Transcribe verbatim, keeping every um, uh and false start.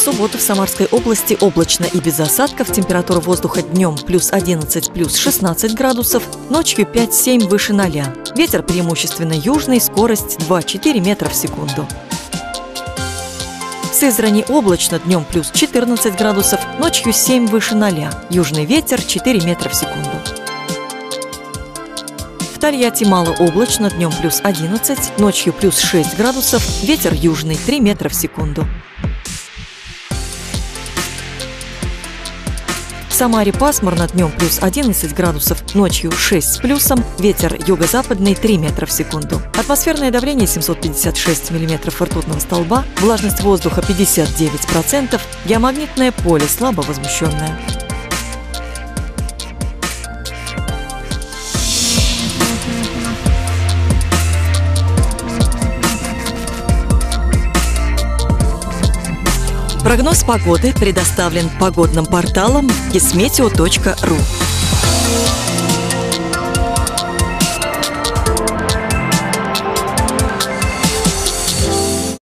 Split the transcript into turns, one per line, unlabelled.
субботу в Самарской области облачно и без осадков. Температура воздуха днем плюс одиннадцать, плюс шестнадцать градусов, ночью пять-семь выше ноля. Ветер преимущественно южный, скорость два-четыре метра в секунду. В Сызрани облачно, днем плюс четырнадцать градусов, ночью семь выше ноля. Южный ветер четыре метра в секунду. В Тольятти малооблачно, днем плюс одиннадцать, ночью плюс шесть градусов, ветер южный три метра в секунду. В Самаре пасмурно, днем плюс одиннадцать градусов, ночью шесть с плюсом, ветер юго-западный три метра в секунду. Атмосферное давление семьсот пятьдесят шесть миллиметров ртутного столба, влажность воздуха пятьдесят девять процентов, геомагнитное поле слабо возмущенное. Прогноз погоды предоставлен погодным порталом кисметео точка ру.